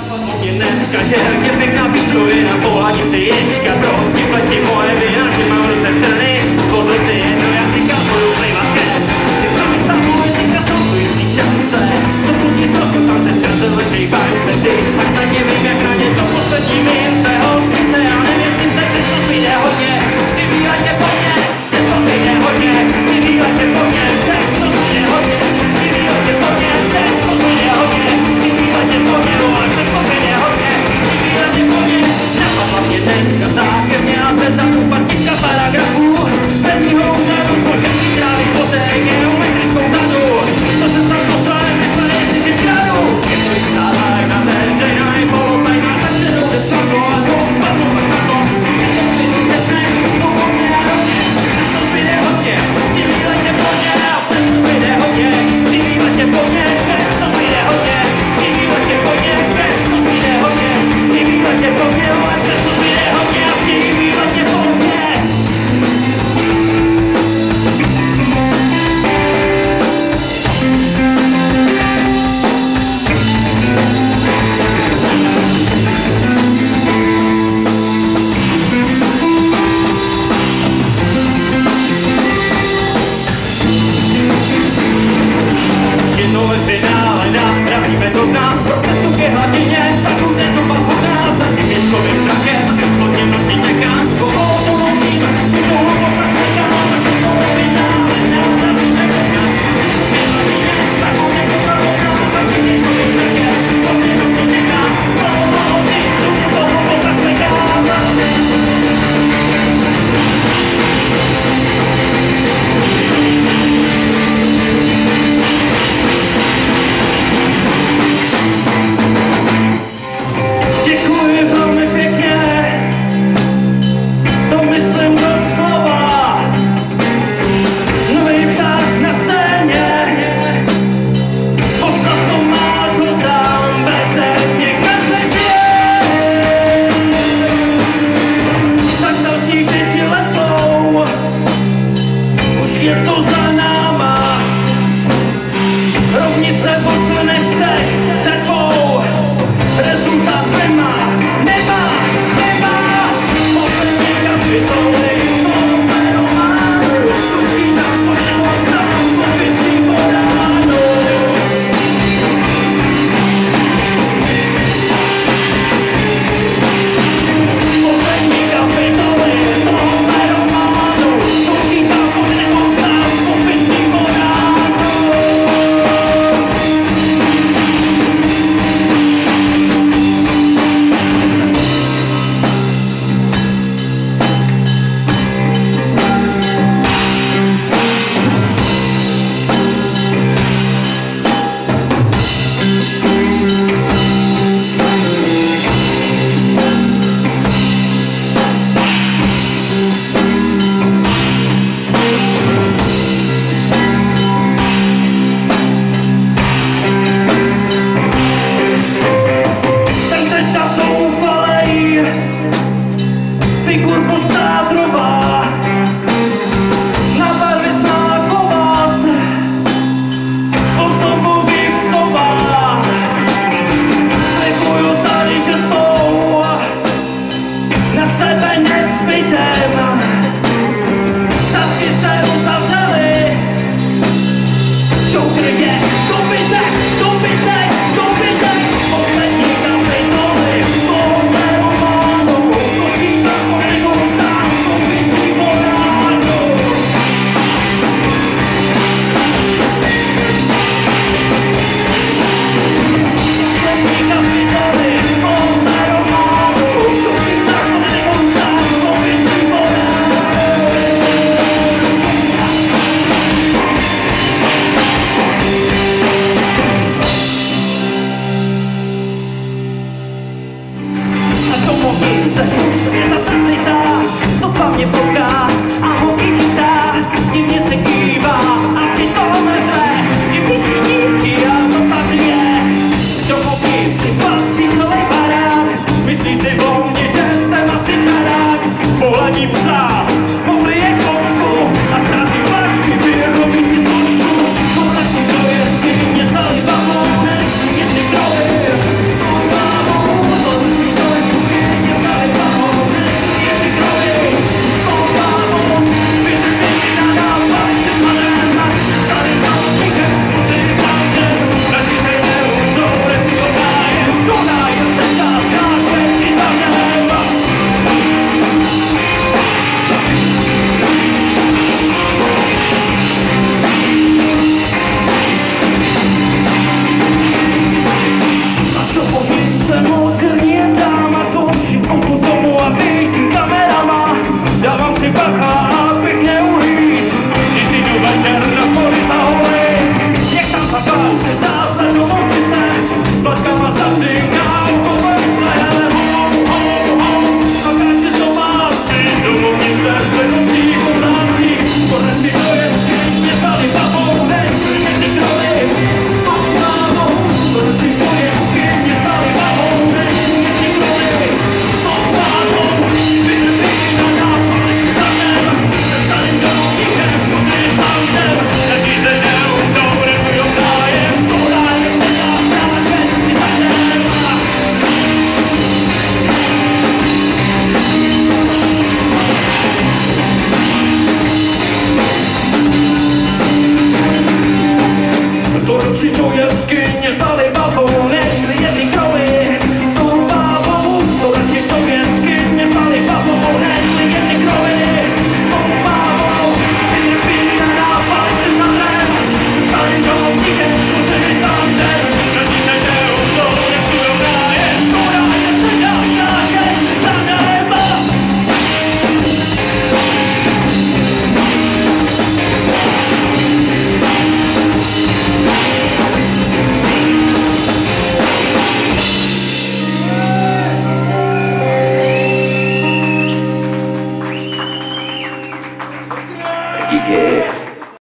Dneska, že je pěkná píčovina, pohladí si ješka, pro vyplatí moje vina, že mám ruce trny, podle jedno, já si budu plivat keř. Ty sami stavuji, teďka jsou tu jistý šance, co putí trošku tam se skrze lešej bajú se ty, až tak je vím, jak na ně to poslední mince, hořnice, já nevěřím se, že to vyjde hodně, ty výletě po mně, že to vyjde hodně, ty výletě po mně, že to vyjde hodně, ty výletě po mně, že to vyjde hodně, ty výletě po mně, ale že to vyjde hodně, ty výletě po mně, napadla mě dneska zákem, měla se zadupat těžka paragrafů, prvního úřadu, složení trávy potek, jenom metrickou zadu, to se snad poslali, mysleli, jestli že kradu, je to jich zálaj na veřejná i polotajná, tak se jde snadno a dopadnu pak na to, že to zbydu řečne, to po mně a rovně, to zbyde hodně, ty výletě po mně, a to zbyde hodně, ty výletě po mně, to zbyde hodně, ty výletě po mně, to zbyde hodně, ty výletě po mně, ale to zbyde hodně, a ty výletě po mně. Jednou ve finále napravíme to znám, pro cestu ke hladině, tak už je to pachodná, za tím věškovým trakem, pod něm nocí čekám, koho to mluvíme, my toho poprv nekám, tak to finále napravíme to znám, ke hladině, tak už je to pachodná, za tím věškovým trakem, pod něm nocí čekám, koho to mluvíme, my toho poprv nekám. Děkuji velmi pěkně, to myslím doslova, nový pták na scéně, poslat Tomáš ho tam beze mě každý, tak další 5letou, už je to za náma, rovnice boce nechce se dvou, rezultát nemá, poslední kapitoly tohoto románu, počítám pošlo samospěcí podánu. Poslední kapitoly tohoto románu, počítám pošlo samospěcí podánu. Proroci do jeskyně vzali babou, nešli jedny krovy s tou bábou. Proroci do jeskyně vzali babou, nešli jedny krovy s tou bábou. Vypína na palce za den, stali do díky, museli tam den. Radíte u toho, nestudovná je, skoro je se nějaké za neba. Díky.